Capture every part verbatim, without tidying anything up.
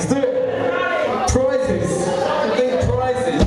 Let's do it. Prizes. I think prizes.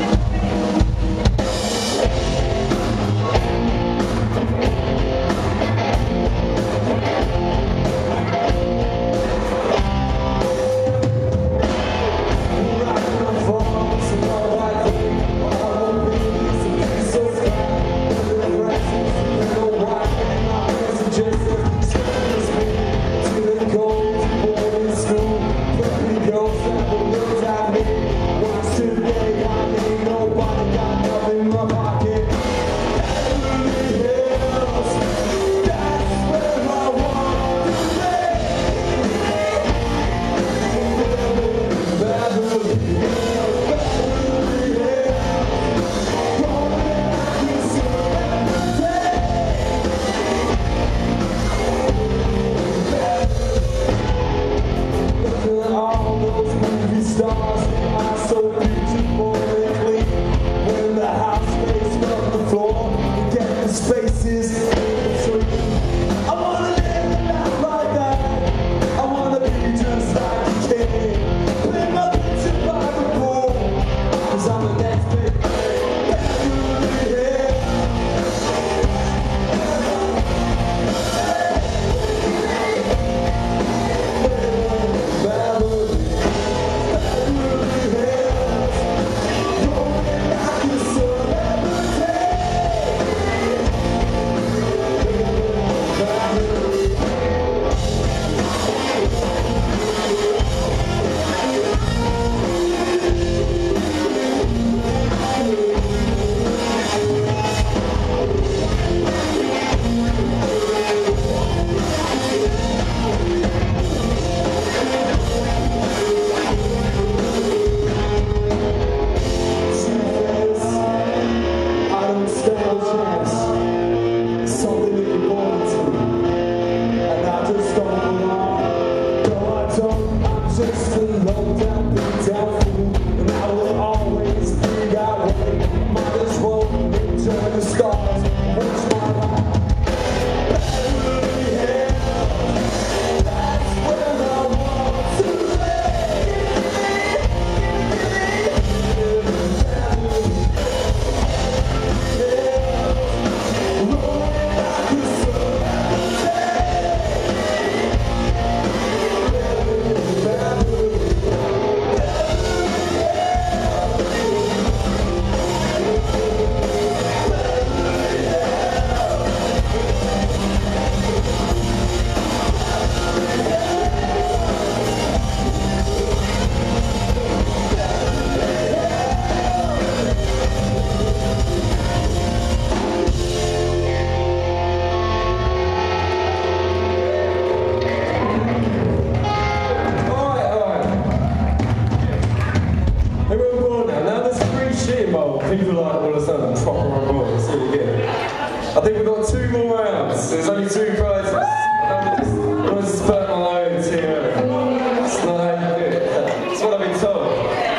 People like all of a sudden proper on board. Let's see what we get. I think we've got two more rounds. There's only two prizes. I just want to spurt my load too early. It's not how you do it. That's what I've been told.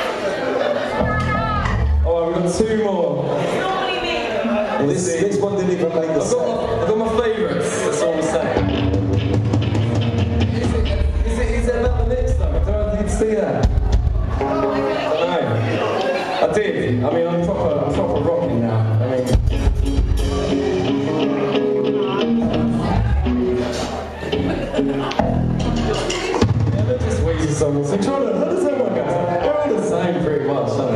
Alright, we've got two more. Well, this, this one didn't even make the I've got, I've got my favourites. That's all I'm saying. Is it, is it, is it about the mix though? I don't know if you can see that. I did. I mean, I'm proper, I'm proper rocking now. I mean, yeah, they're just Weezer songs. I'm trying to, how does that work out? They're all the same pretty much, aren't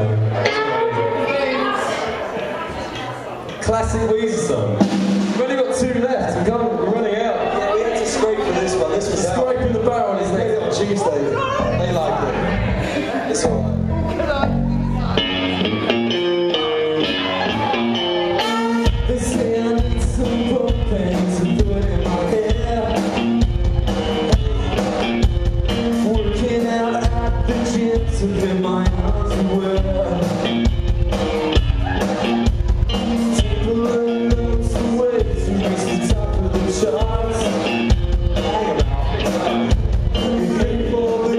they? Classic Weezer song. We've only got two left. We can't, we're running out. Yeah, we had to scrape for this one. This was scraping the barrel is next on Tuesday. They like it. It's alright. Charts.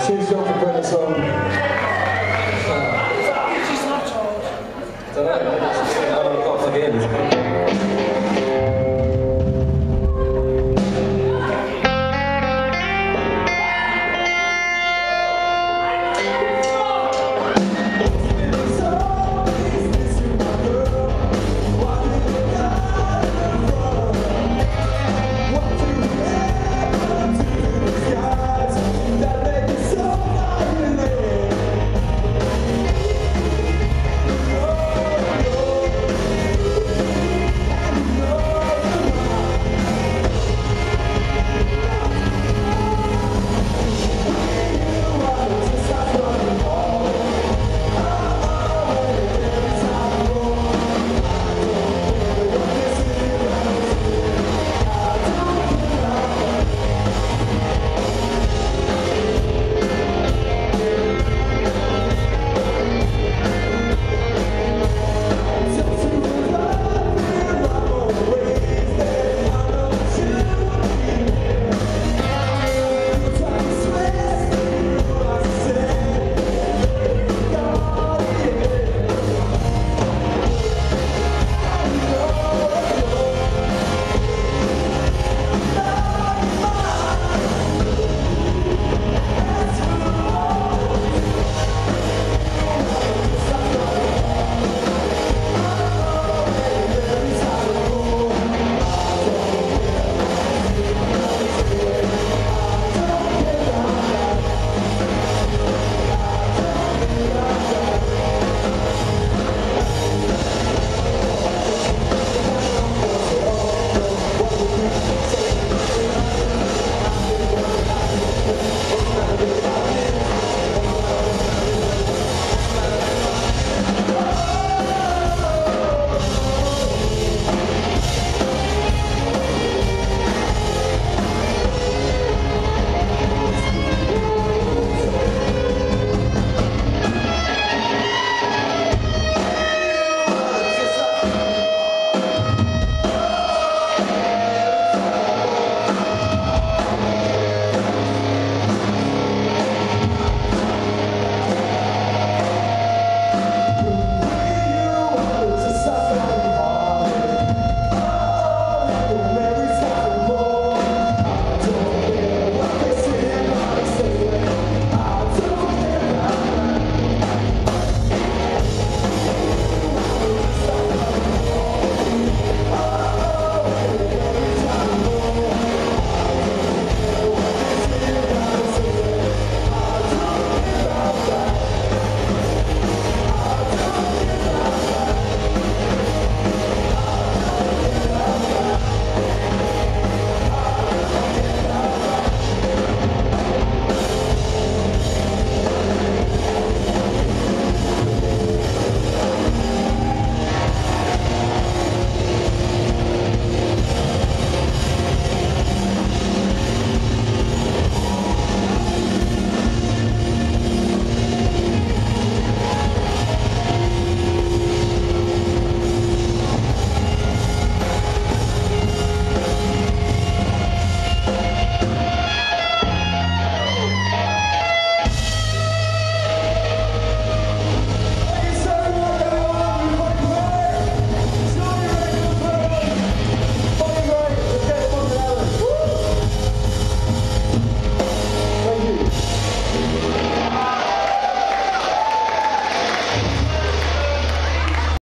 Cheers, John, for putting us on.